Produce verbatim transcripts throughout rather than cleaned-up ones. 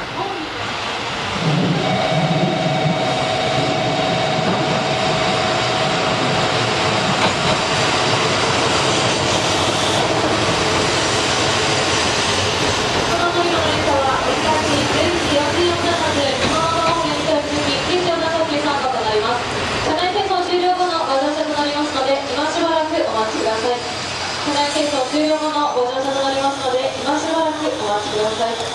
終了後のご乗車となりますので、今しばらくお待ちください。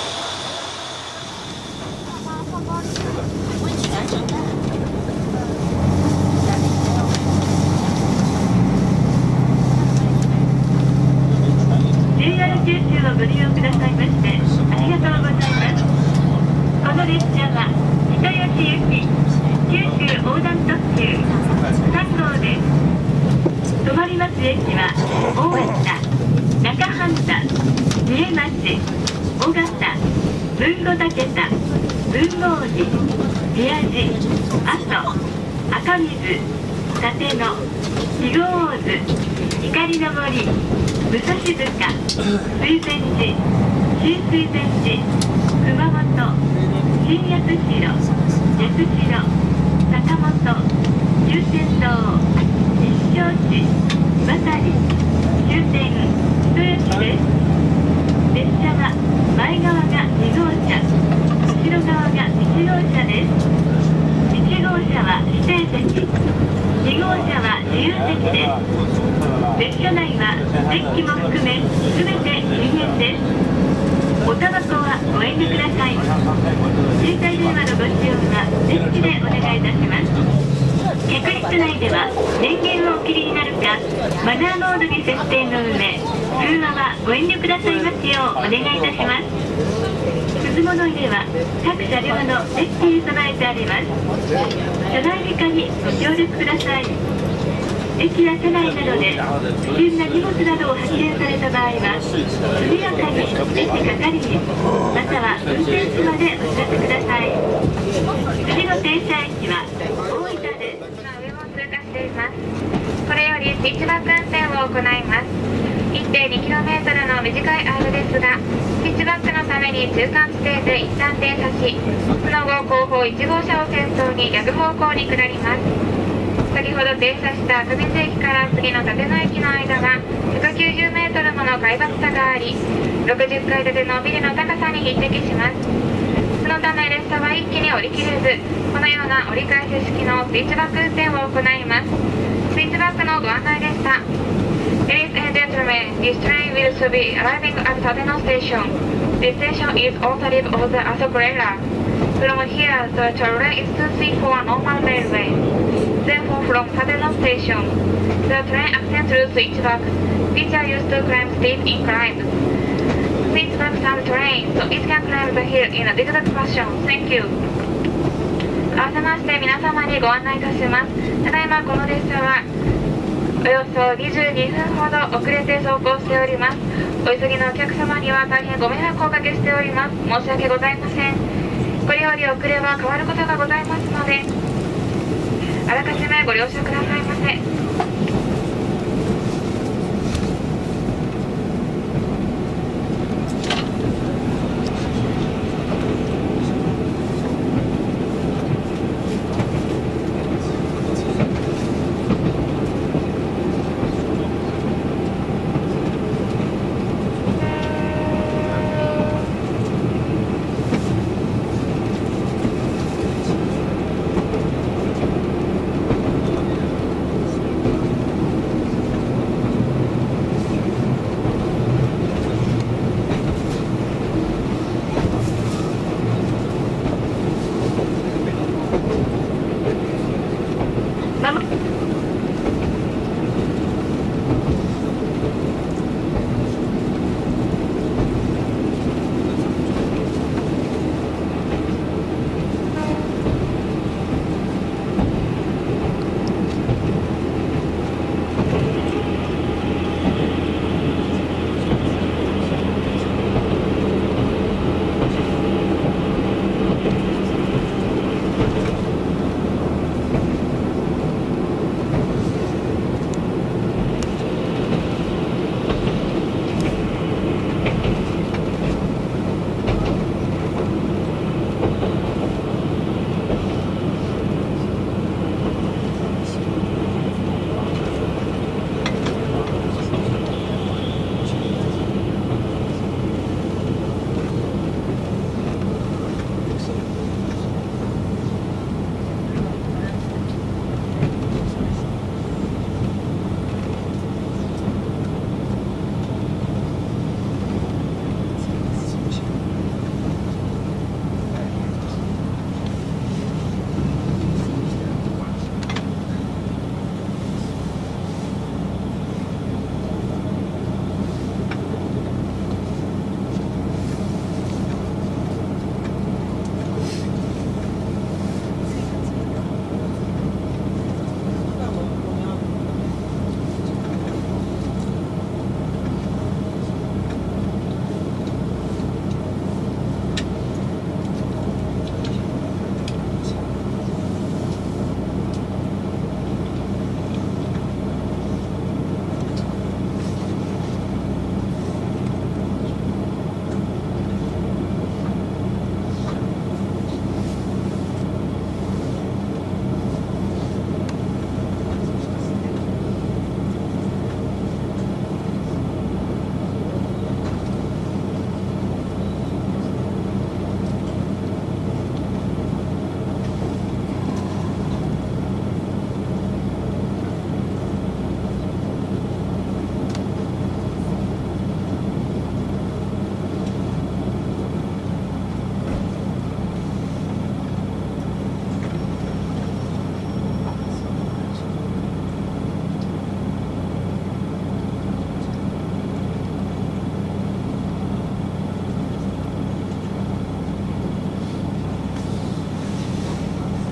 ジェイアール 九州をご利用くださいましてありがとうございます。この列車は人吉行き九州横断特急さん号です。止まります駅は大分、中半田、三重町、尾形、豊後竹田、豊後寺、宮地、阿蘇、赤水、立野、肥後大津、光の森、武蔵塚、水前寺、新水前寺、熊本、新八代、八代、坂本、終点堂、西庄市、渡り、終点、人吉です。列車は前側がに号車、後ろ側がいち号車です。いち号車は指定席、に号車は自由席です。列車内はデッキも含めすべて禁煙です。おタバコはご遠慮ください。携帯電話のご使用は電池でお願いいたします。客室内では電源をお切りになるかマナーモードに設定の上、通話はご遠慮くださいますようお願いいたします。鈴物入れは各車両のデッキに備えてあります。車内理科にご協力ください。駅や車内などで不審な荷物などを発見された場合は速やかに駅係にまたは運転手までお知らせください。次の停車駅は大分です。今上を通過しています。これよりスイッチバック運転を行います。 いってんにキロメートル の短い間ですが、スイッチバックのために中間地点で一旦停車し、その後後方いち号車を先頭に逆方向に下ります。先ほど停車した赤水駅から次の立野駅の間はひゃくきゅうじゅうメートルもの海抜差があり、ろくじゅっかい建てのビルの高さに匹敵します。そのため列車は一気に降りきれず、このような折り返し式のスイッチバック運転を行います。スイッチバックのご案内でした。 Ladies and gentlemen, this train will soon be arriving at Tateno Station. This station is alternative of the Asokrela. From here, the train is to see for a normal railway. Therefore, from Tateno Station, the train access through switchbacks, which are used to climb steep inclines. Switchbacks are trained, so it can climb the hill in a zigzag fashion. Thank you. 合わせまして皆様にご案内いたします。ただいまこの列車はおよそにじゅうにふんほど遅れて走行しております。お急ぎのお客様には大変ご迷惑をおかけしております。申し訳ございません。これより遅れは変わることがございますので、あらかじめご了承くださいませ。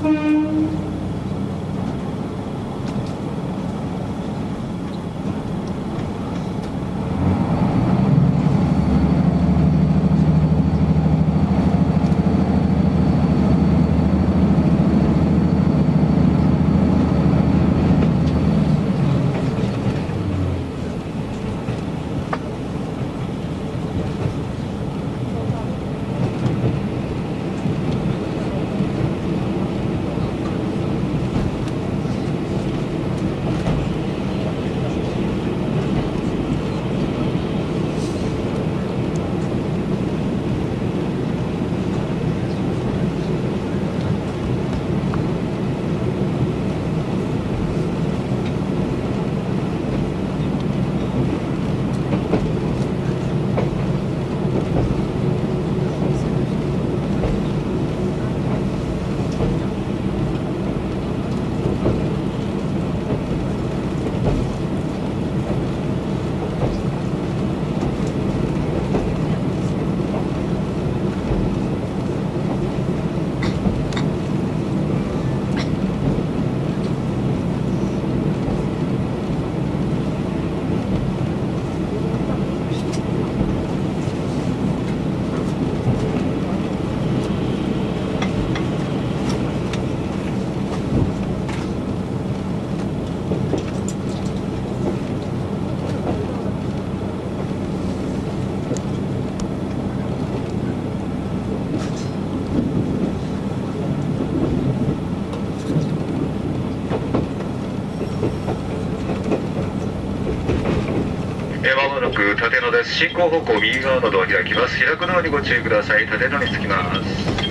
まもなく立野です。進行方向右側のドア開きます。開くドアにご注意ください。立野に着きます。